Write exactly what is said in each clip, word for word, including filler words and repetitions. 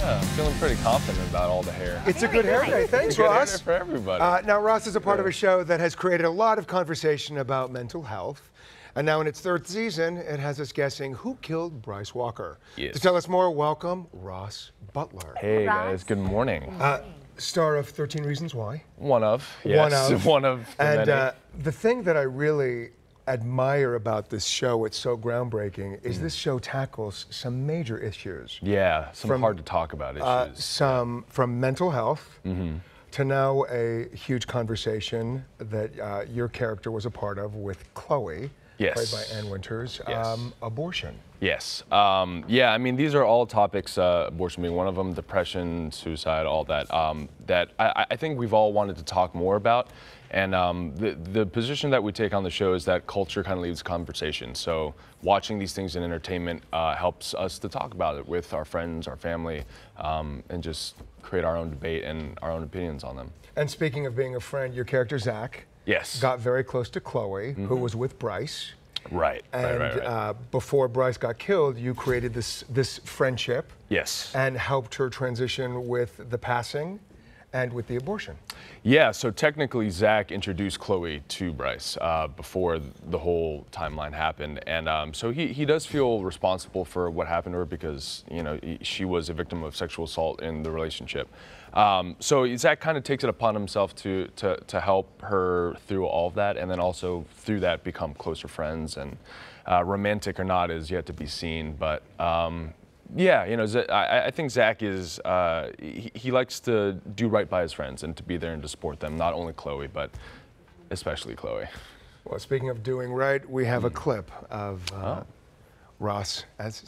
Yeah, I'm feeling pretty confident about all the hair. It's a good hair day. Thanks, Good hair Ross. for everybody. Uh, now, Ross is a part Yeah. of a show that has created a lot of conversation about mental health. And now in its third season, it has us guessing who killed Bryce Walker. Yes. To tell us more, welcome Ross Butler. Hey Ross. guys, good morning. Uh, star of thirteen Reasons Why. One of, yes. One of. One of the And many. uh, the thing that I really admire about this show, it's so groundbreaking, is Mm. this show tackles some major issues. yeah, some from, hard to talk about issues. Uh, some from mental health Mm-hmm. to now a huge conversation that uh, your character was a part of with Chloe, Yes. played by Ann Winters, Yes. um, abortion. Yes. Um, yeah, I mean, these are all topics, uh, abortion being one of them, depression, suicide, all that, um, that I, I think we've all wanted to talk more about. And um, the, the position that we take on the show is that culture kind of leads conversation. So watching these things in entertainment uh, helps us to talk about it with our friends, our family, um, and just create our own debate and our own opinions on them. And speaking of being a friend, your character, Zach, Yes. got very close to Chloe, Mm-hmm. who was with Bryce. Right, And right, right, right. Uh, before Bryce got killed, you created this, this friendship yes. and helped her transition with the passing and with the abortion. Yeah, so technically Zach introduced Chloe to Bryce uh, before the whole timeline happened. And um, so he, he does feel responsible for what happened to her because, you know, he, she was a victim of sexual assault in the relationship. Um, so Zach kind of takes it upon himself to, to, to help her through all of that, and then also through that become closer friends. And uh, romantic or not is yet to be seen, but um, yeah, you know, Z- I, I think Zach is, uh, he, he likes to do right by his friends and to be there and to support them, not only Chloe, but especially Chloe. Well, speaking of doing right, we have a clip of uh, Oh. Ross as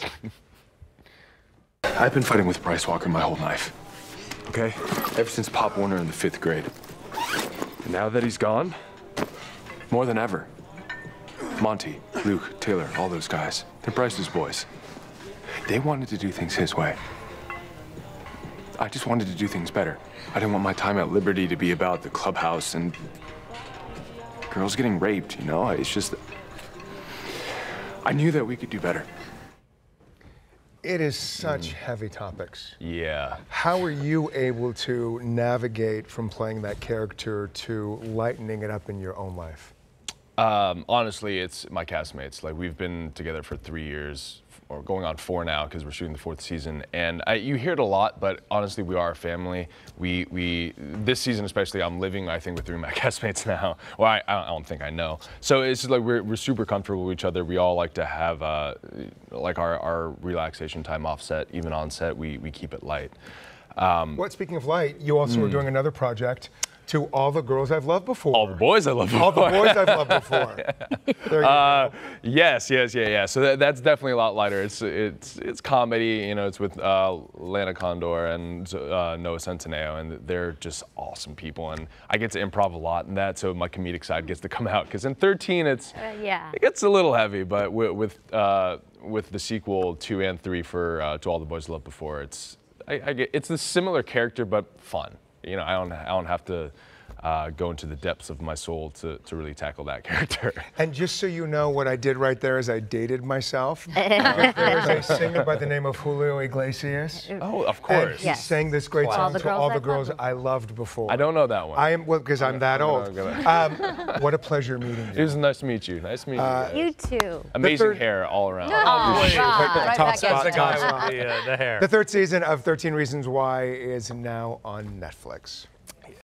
I've been fighting with Bryce Walker my whole life, okay? Ever since Pop Warner in the fifth grade. And now that he's gone, more than ever. Monty, Luke, Taylor, all those guys, they're Bryce's boys. They wanted to do things his way. I just wanted to do things better. I didn't want my time at Liberty to be about the clubhouse and girls getting raped, you know? It's just, I knew that we could do better. It is such heavy topics. Yeah. How are you able to navigate from playing that character to lightening it up in your own life? Um, honestly, it's my castmates. Like, we've been together for three years, or going on four now because we're shooting the fourth season. And I, you hear it a lot, but honestly, we are a family. We, we, this season especially, I'm living, I think, with three of my castmates now. Well, I, I don't think I know. So it's just like we're, we're super comfortable with each other. We all like to have uh, like our, our relaxation time off set. Even on set, we, we keep it light. Um, Well, speaking of light, you also are doing another project, To All the Girls I've Loved Before. all the boys I love. All the boys I've loved before. There you Uh, go. yes, yes, yeah, yeah. So that, that's definitely a lot lighter. It's it's it's comedy. You know, it's with uh, Lana Condor and uh, Noah Centineo, and they're just awesome people. And I get to improv a lot in that, so my comedic side gets to come out. Because in thirteen, it's Uh, yeah. it gets a little heavy, but with with, uh, with the sequel two and three for uh, To All the Boys I Loved Before, it's I, I get it's a similar character but fun. You know, I don't I don't have to uh, go into the depths of my soul to, to really tackle that character. And just so you know, what I did right there is I dated myself. There is a singer by the name of Julio Iglesias. Oh, of And course. he Yes. sang this great All song the to Girls all the I've girls Loved I loved before. I don't know that one. I am, well, because I'm that I'm old. gonna- I'm Um, what a pleasure meeting It you. was nice to meet you. Nice to meet you. guys. You too. Amazing third- hair all around. Oh, God. Right top back spot, into top it. spot. the, uh, the hair. The third season of thirteen Reasons Why is now on Netflix.